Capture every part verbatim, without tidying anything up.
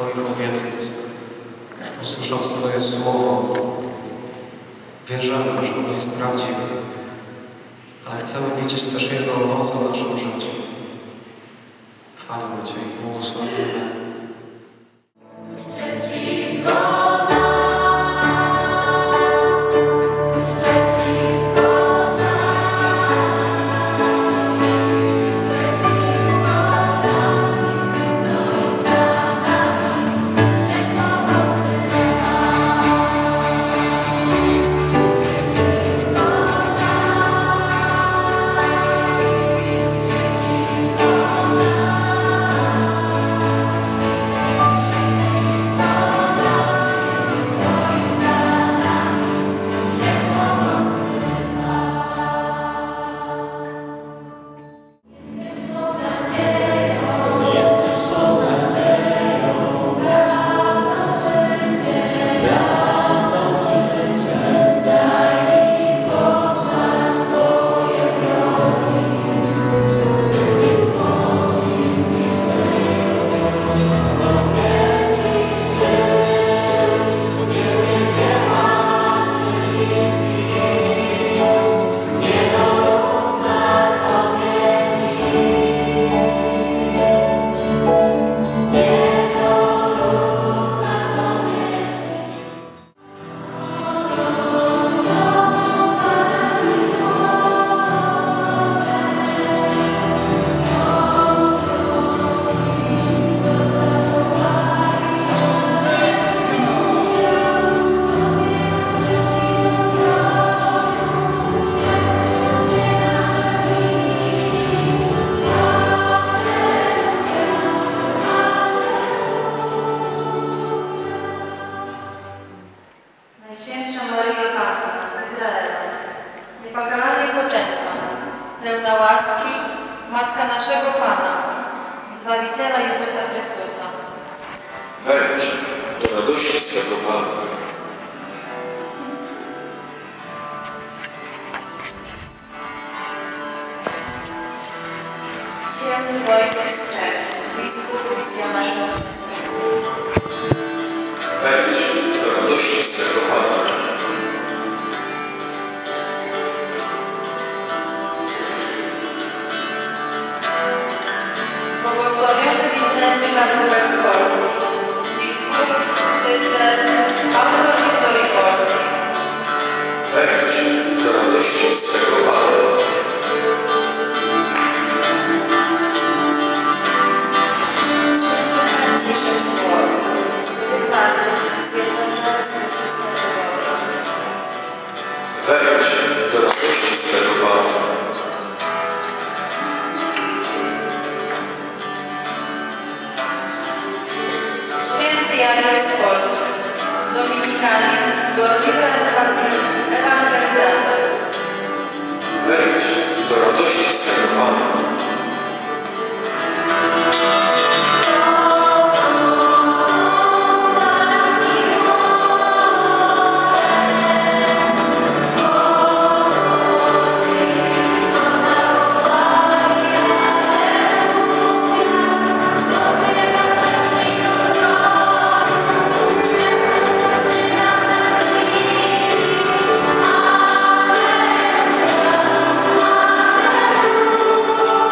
Twoich obietnic. Usłysząc Twoje słowo, wierzymy, że ono jest prawdziwe, ale chcemy widzieć też Jego owoce w naszym życiu. Chwalimy Cię i błogosławimy. pełna łaski, Matka naszego Pana i Zbawiciela Jezusa Chrystusa. Wejdź do radości swego Pana. Święty Wojciech Strek, biskup misjonarz. Wejdź do radości swego Pana. Błogosławiony Wincenty Kadłubek z Polski, biskup, cysters, autor historii Polski. Wejdź do radości swego Pana. Wejdź do radości swego Pana. Święty Jacek z Polski, dominikanin, gorliwy ewangelizator. Wejdź do radości swego Pana. Alleluja.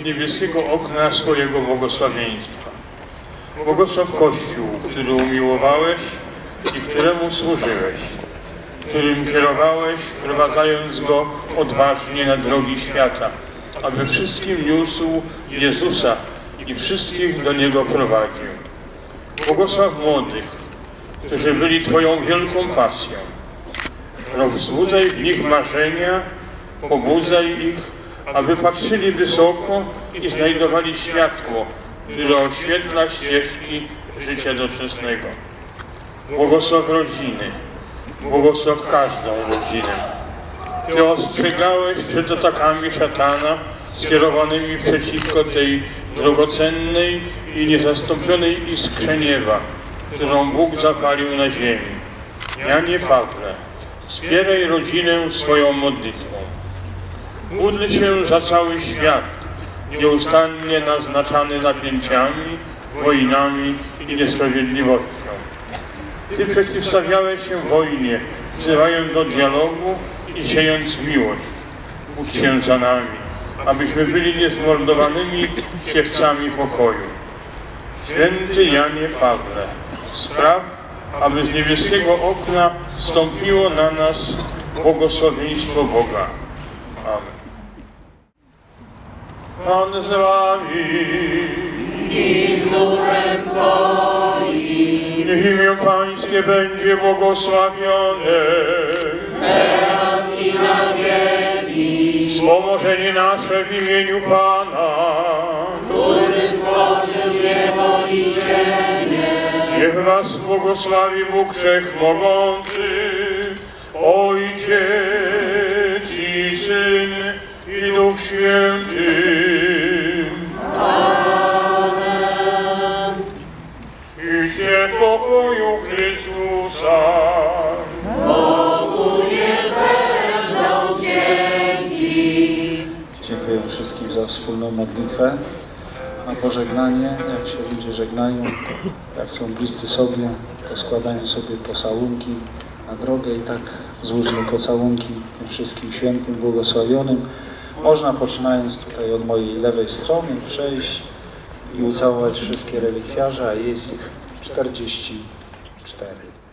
niebieskiego okna swojego błogosławieństwa. Błogosław Kościół, który umiłowałeś i któremu służyłeś, którym kierowałeś, wprowadzając go odważnie na drogi świata, aby wszystkim niósł Jezusa i wszystkich do Niego prowadził. Błogosław młodych, którzy byli Twoją wielką pasją. Rozbudzaj w nich marzenia, pobudzaj ich, aby patrzyli wysoko i znajdowali światło, które oświetla ścieżki życia doczesnego. Błogosław rodziny, błogosław każdą rodzinę. Ty ostrzegałeś przed atakami szatana skierowanymi przeciwko tej drogocennej i niezastąpionej iskrze nieba, którą Bóg zapalił na ziemi. Janie Pawle, wspieraj rodzinę swoją modlitwą. Módl się za cały świat, nieustannie naznaczany napięciami, wojnami i niesprawiedliwością. Ty przeciwstawiałeś się wojnie, wzywając do dialogu i siejąc miłość. Módl się za nami, abyśmy byli niezmordowanymi siewcami pokoju. Święty Janie Pawle, spraw, aby z niebieskiego okna zstąpiło na nas błogosławieństwo Boga. Amen. Pan z wami i z duchem Twoim. Niech imię Pańskie będzie błogosławione Teraz i na wieki. Wspomożenie nasze w imieniu Pana, który stworzył niebo i ziemię. Niech was błogosławi Bóg Wszechmogący, Ojciec i Syn i Duch Święty. Amen. Idźcie w pokoju Chrystusa. Bogu niech będą dzięki. Dziękuję wszystkim za wspólną modlitwę. Na pożegnanie, jak się ludzie żegnają, jak są bliscy sobie, to składają sobie pocałunki na drogę i tak złóżmy pocałunki wszystkim świętym, błogosławionym. Można, poczynając tutaj od mojej lewej strony, przejść i ucałować wszystkie relikwiarze, a jest ich czterdzieści cztery.